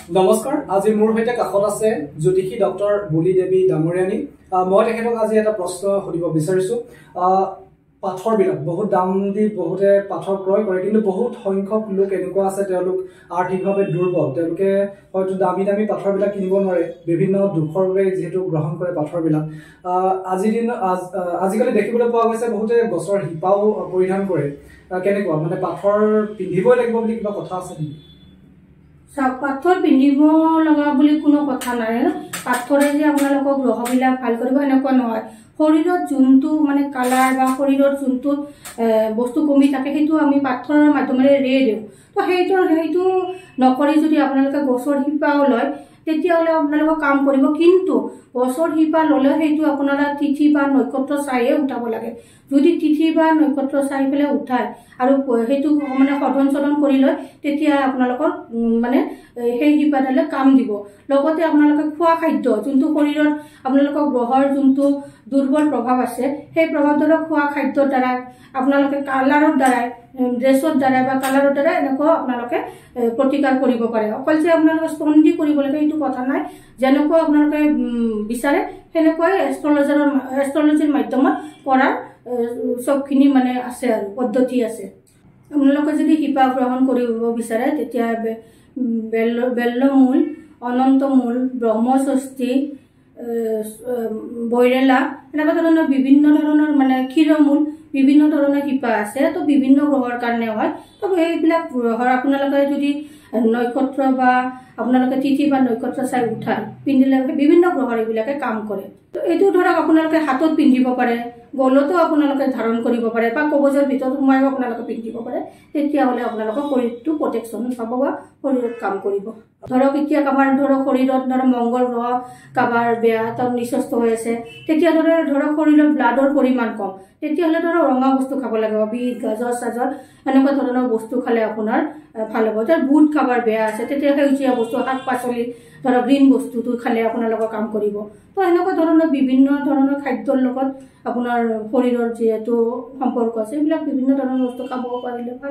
নমস্কাৰ আজি মোৰ হৈতে কাখত আছে জ্যোতিষী ডক্টৰ বুলি দেৱী ডাঙৰীয়ানী মই তেখেতক আজি এটা প্ৰশ্ন সুধিব বিচাৰিছো পাথৰ বিলাক বহুত দাম দি বহুতে পাথৰ ক্ৰয় কৰে কিন্তু বহুত সংখ্যক লোক এনেকুৱা আছে তেওঁলোক আৰ্থিকভাৱে দুৰ্বল তেওঁলোকে হয়তো দামী দামী পাথৰ বিলাক কিনিব নোৱাৰে বিভিন্ন দুখৰ বাবে যেহেতু গ্ৰহণ কৰে পাথৰ বিলাক আজিকালি দেখিবলৈ পোৱা গৈছে বহুতে গছৰ শিপাও পৰিধান কৰে কেনেকুৱা মানে পাথৰ পিন্ধিবই লাগিব বুলি কিবা কথা আছে নেকি পাথৰ পিন্ধিব লগা বুলি কোনো কথা নাই পাথৰে যে আপোনালোকক গ্ৰহবিলাক ভাল কৰিব এনেকুৱা নহয় শৰীৰত যোনটো মানে কালাৰ বা শৰীৰত যোনটো বস্তু কমি থাকে সেইটো আমি পাথৰৰ মাধ্যমেৰে দিওঁ তো সেইটো নকৰি যদি আপোনালোকে গছৰ শিপাও লয় তেতিয়াহ'লে আপোনালোকক কাম কৰিব কিন্তু গছৰ শিপা ল'লেও সেইটো আপোনালোকে তিথি বা নক্ষত্ৰ চাইহে উঠাব লাগে যদি তিথি বা নক্ষত্ৰ চাই পেলাই উঠায় আৰু সেইটো মানে সদন চদন কৰি লয় তেতিয়া আপোনালোকৰ মানে সেই শিপাডালে কাম দিব লগতে আপোনালোকে খোৱা খাদ্য যোনটো শৰীৰত আপোনালোকৰ গ্ৰহৰ যোনটো দুৰ্বল প্ৰভাৱ আছে সেই প্ৰভাৱটো খোৱা খাদ্যৰ দ্বাৰা আপোনালোকে কালাৰৰ দ্বাৰাই ড্ৰেছৰ দ্বাৰা বা কালাৰৰ দ্বাৰা এনেকুৱা আপোনালোকে প্ৰতিকাৰ কৰিব পাৰে অকল যে আপোনালোকে স্তন্দি কৰিব লাগে এইটো কথা নাই যেনেকুৱা আপোনালোকে বিচাৰে সেনেকুৱাই এষ্ট্ৰলজিৰ মাধ্যমত কৰাৰ সবখিনি মানে আছে আৰু পদ্ধতি আছে আপোনালোকে যদি শিপা গ্ৰহণ কৰিব বিচাৰে তেতিয়া বেল্লমূল অনন্তমূল ব্ৰহ্মষষ্ঠী বৈৰেলা এনেকুৱা ধৰণৰ বিভিন্ন ধৰণৰ মানে ক্ষীৰমূল বিভিন্ন ধৰণৰ শিপা আছে তো বিভিন্ন গ্ৰহৰ কাৰণে হয় তো সেইবিলাক গ্ৰহৰ আপোনালোকে যদি নক্ষত্ৰ বা আপোনালোকে তিথি বা নক্ষত্ৰ চাই উঠায় পিন্ধিলে বিভিন্ন গ্ৰহৰ এইবিলাকে কাম কৰে তো এইটো ধৰক আপোনালোকে হাতত পিন্ধিব পাৰে গলতো আপোনালোকে ধাৰণ কৰিব পাৰে বা কবজৰ ভিতৰত সোমাইও আপোনালোকে পিন্ধিব পাৰে তেতিয়াহ'লে আপোনালোকৰ শৰীৰটো প্ৰটেকশ্যন পাব বা শৰীৰত কাম কৰিব ধৰক এতিয়া কাৰোবাৰ ধৰক শৰীৰত ধৰক মংগল গ্ৰহ কাৰোবাৰ বেয়া তাত নিচস্ত হৈ আছে তেতিয়া ধৰক শৰীৰৰ ব্লাডৰ পৰিমাণ কম তেতিয়াহ'লে ধৰক ৰঙা বস্তু খাব লাগিব বিট গাজৰ চাজৰ এনেকুৱা ধৰণৰ বস্তু খালে আপোনাৰ ভাল হ'ব তাৰ বুট খাবৰ বেয়া আছে তেতিয়া সেউজীয়া বস্তু শাক পাচলি ধৰক গ্ৰীণ বস্তুটো খালে আপোনালোকৰ কাম কৰিব তো এনেকুৱা ধৰণৰ বিভিন্ন ধৰণৰ খাদ্যৰ লগত আপোনাৰ শৰীৰৰ যিহেতু সম্পৰ্ক আছে এইবিলাক বিভিন্ন ধৰণৰ বস্তু খাব পাৰিলে